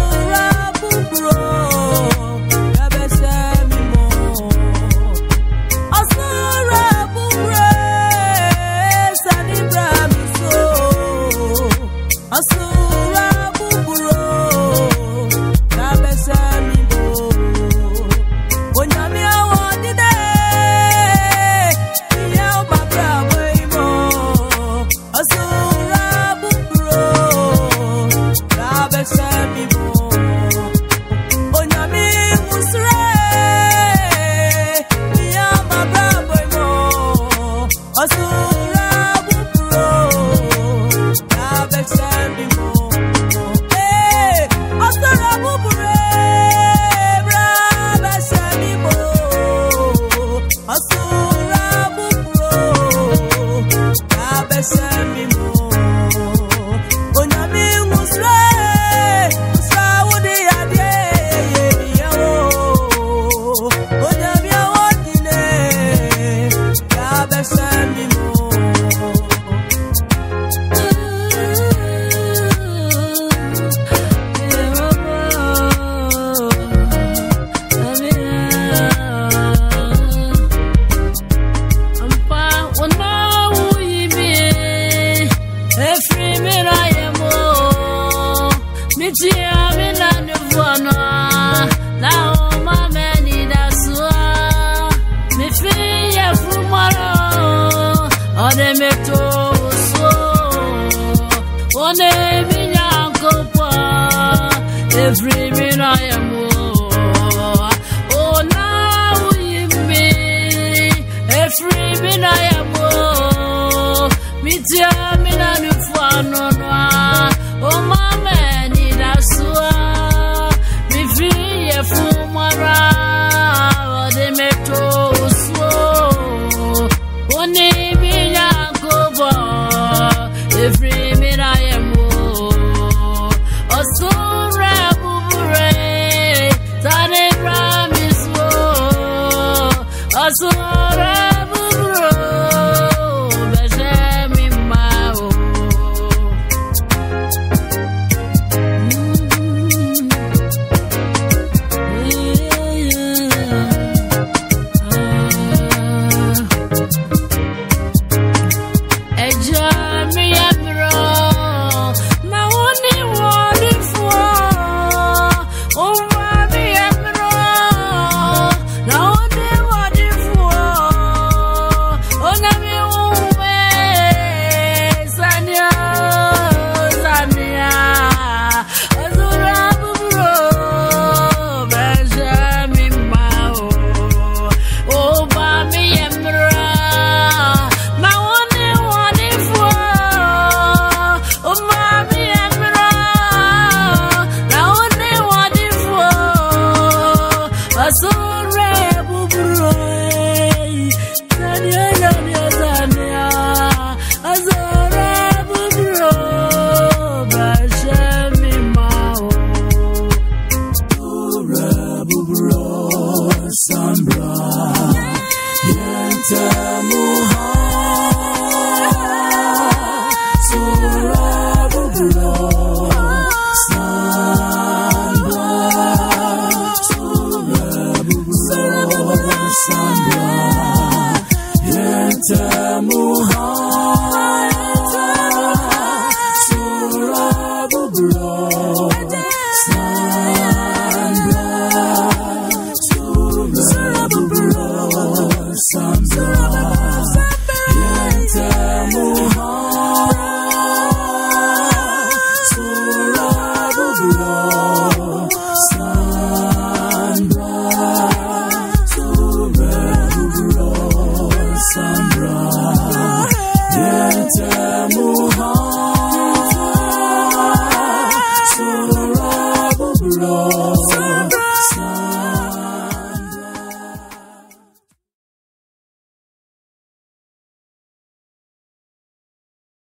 Every minute I am oh now you me every minute I am me tia me na nu fuano no oh mama ni da sua me free e fu mara de me to so oni mi ya go bo every minute I am oh so Asura bubro bejemi mao ejami amro na oni woni fo o mi amro na oni Sambra yenta muha sura bubro sambra sura bubro sambra yenta muha sura bubro sambra